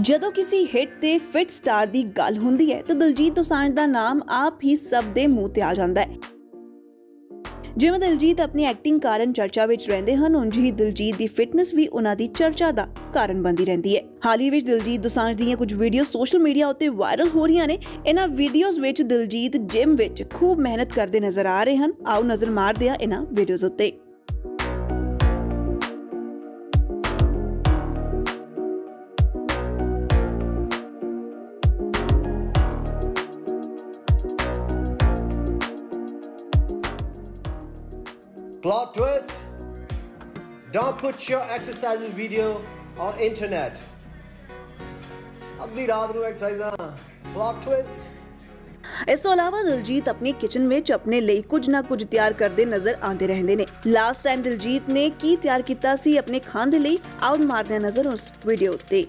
ਜਦੋਂ किसी हिट ते फिट स्टार ਦੀ ਗੱਲ ਹੁੰਦੀ ਹੈ ਤਾਂ ਦਿਲਜੀਤ ਦੋਸਾਂਝ ਦਾ ਨਾਮ ਆਪ ਹੀ ਸਭ ਦੇ ਮੂੰਹ ਤੇ ਆ ਜਾਂਦਾ ਹੈ। ਜਿਵੇਂ ਦਿਲਜੀਤ ਆਪਣੀ ਐਕਟਿੰਗ ਕਾਰਨ ਚਰਚਾ ਵਿੱਚ ਰਹਿੰਦੇ ਹਨ, ਉਂਝ ਹੀ ਦਿਲਜੀਤ ਦੀ ਫਿਟਨੈਸ ਵੀ ਉਹਨਾਂ ਦੀ ਚਰਚਾ ਦਾ ਕਾਰਨ ਬਣਦੀ ਰਹਿੰਦੀ ਹੈ। ਹਾਲ ਹੀ ਵਿੱਚ ਦਿਲਜੀਤ ਦੋਸਾਂਝ ਦੀਆਂ ਕੁਝ ਵੀਡੀਓ ਸੋਸ਼ਲ ਮੀਡੀਆ ਉੱਤੇ ਵਾਇਰਲ ਹੋ ਰਹੀਆਂ ਨੇ। ਇਹਨਾਂ ਵੀਡੀਓਜ਼ ਵਿੱਚ ਦਿਲਜੀਤ ਜਿਮ ਵਿੱਚ ਖੂਬ ਮਿਹਨਤ ਕਰਦੇ ਨਜ਼ਰ ਆ ਰਹੇ ਹਨ। ਆਓ ਨਜ਼ਰ ਮਾਰਦੇ ਹਾਂ ਇਹਨਾਂ ਵੀਡੀਓਜ਼ ਉੱਤੇ। Plot twist: don't put your exercises video on internet. अगली रात ਨੂੰ ਐਕਸਰਸਾਈਜ਼ਾਂ। Plot twist। ਇਸ ਤੋਂ ਇਲਾਵਾ ਦਿਲਜੀਤ ਆਪਣੀ ਕਿਚਨ ਵਿੱਚ ਆਪਣੇ ਲਈ ਕੁਝ ਨਾ ਕੁਝ ਤਿਆਰ ਕਰਦੇ ਨਜ਼ਰ ਆਉਂਦੇ ਰਹਿੰਦੇ ਨੇ। ਲਾਸਟ ਟਾਈਮ ਦਿਲਜੀਤ ਨੇ ਕੀ ਤਿਆਰ ਕੀਤਾ ਸੀ ਆਪਣੇ ਖਾਣ ਦੇ ਲਈ, ਆਓ ਮਾਰਦੇ ਹਾਂ ਨਜ਼ਰ ਉਸ ਵੀਡੀਓ ਉੱਤੇ।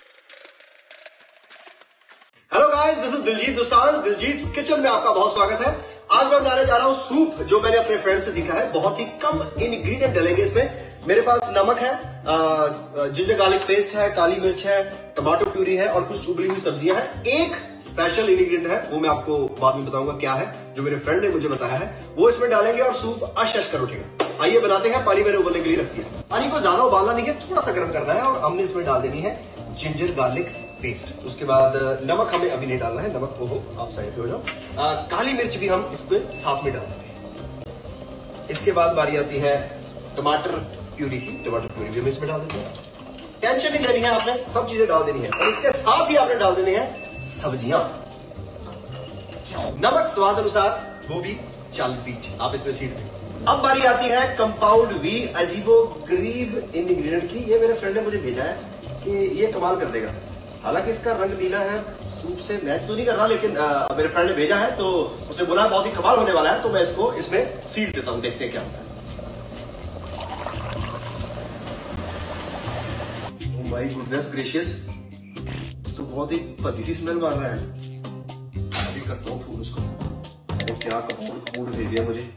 Hello guys, this is Diljit Dosanjh. Diljit kitchen में आपका बहुत स्वागत है। आज मैं बनाने जा रहा हूँ सूप, जो मैंने अपने फ्रेंड से सीखा है। बहुत ही कम इंग्रेडिएंट डलेंगे इसमें। मेरे पास नमक है, जिंजर गार्लिक पेस्ट है, काली मिर्च है, टमाटो प्यूरी है और कुछ उबली हुई सब्जियां हैं। एक स्पेशल इंग्रेडिएंट है, वो मैं आपको बाद में बताऊंगा क्या है, जो मेरे फ्रेंड ने मुझे बताया है। वो इसमें डालेंगे और सूप अश कर उठेगा। आइए बनाते हैं। पानी मैंने उबलने के लिए रख दिया। पानी को ज्यादा उबालना नहीं है, थोड़ा सा गर्म करना है और हमने इसमें डाल देनी है जिंजर गार्लिक पेस्ट। उसके बाद नमक हमें अभी नहीं डालना है, नमक वो आप साइड पे हो जाओ। काली मिर्च भी हम इसमें साथ में डाल देंगे। इसके बाद बारी आती है टमाटर प्यूरी की। टमाटर प्यूरी भी हम इसमें डाल देते हैं। टेंशन नहीं करनी है, आपने सब चीजें डाल देनी है और इसके साथ ही आपने डाल देनी है सब्जियां। नमक स्वाद अनुसार, वो भी 40 आप इसमें सीट दें। अब बारी आती है कंपाउंड वी, अजीबो गरीब इंग्रेडिएंट की। ये मेरे फ्रेंड ने मुझे भेजा है कि ये कमाल कर देगा। हालांकि इसका रंग नीला है, सूप से मैच तो नहीं कर रहा, लेकिन मेरे फ्रेंड ने भेजा है तो उसने बोला बहुत ही कमाल होने वाला है, तो मैं इसको इसमें सीड देता हूं। देखते हैं क्या होता है। ओह माय गुडनेस ग्रेशियस, तो बहुत ही पतली सी स्मेल मार रहा है। अभी करता हूँ फूल उसको। तो क्या कपूर भेज दिया मुझे।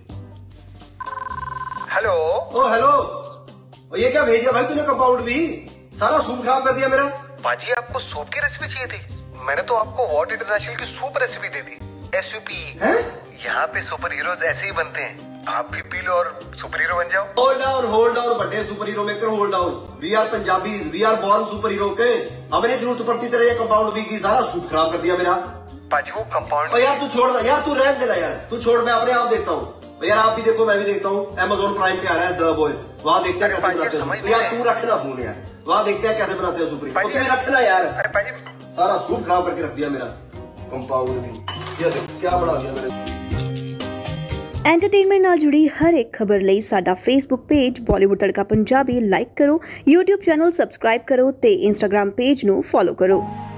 हेलो। ओ हेलो, ये क्या भेज दिया भाई तूने? कंपाउंड भी सारा सूप खराब कर दिया मेरा। पाजी, आपको सूप की रेसिपी चाहिए थी? मैंने तो आपको वॉट इंटरनेशनल की सूप रेसिपी दे दी। SUP। यहाँ पे सुपर हीरोज ऐसे ही बनते हैं। आप भी पी लो और सुपर हीरो बन जाओ। होल्ड डाउन बड़े super hero maker, hold down. We are Punjabis, we are born super hero के। हमें नहीं जरूरत पड़ती तेरे ये कंपाउंड वी की। सारा सूप खराब कर दिया मेरा। पाजी वो कंपाउंड। यार तू छोड़ यार, तू रहने देना यार, तू छोड़, मैं अपने आप देखता हूँ। यार आप भी देखो, मैं भी देखता हूँ। Amazon प्राइम पे आ रहा है द बॉयज, वहाँ देखते हैं कैसे बनाते हैं। यार तू रखना फोन यार, वहाँ देखते हैं कैसे बनाते हैं सुपर हीरो। रखना यार। अरे पाजी, सारा सूप खराब करके रख दिया मेरा कंपाउंड भी। ये देखो क्या बना दिया मैंने। एंटरटेनमेंट नाल जुड़ी हर एक खबर ਲਈ ਸਾਡਾ Facebook page Bollywood tadka Punjabi like ਕਰੋ, YouTube ਚੈਨਲ ਸਬਸਕ੍ਰਾਈਬ ਕਰੋ ਤੇ Instagram ਪੇਜ ਨੂੰ ਫੋਲੋ ਕਰੋ।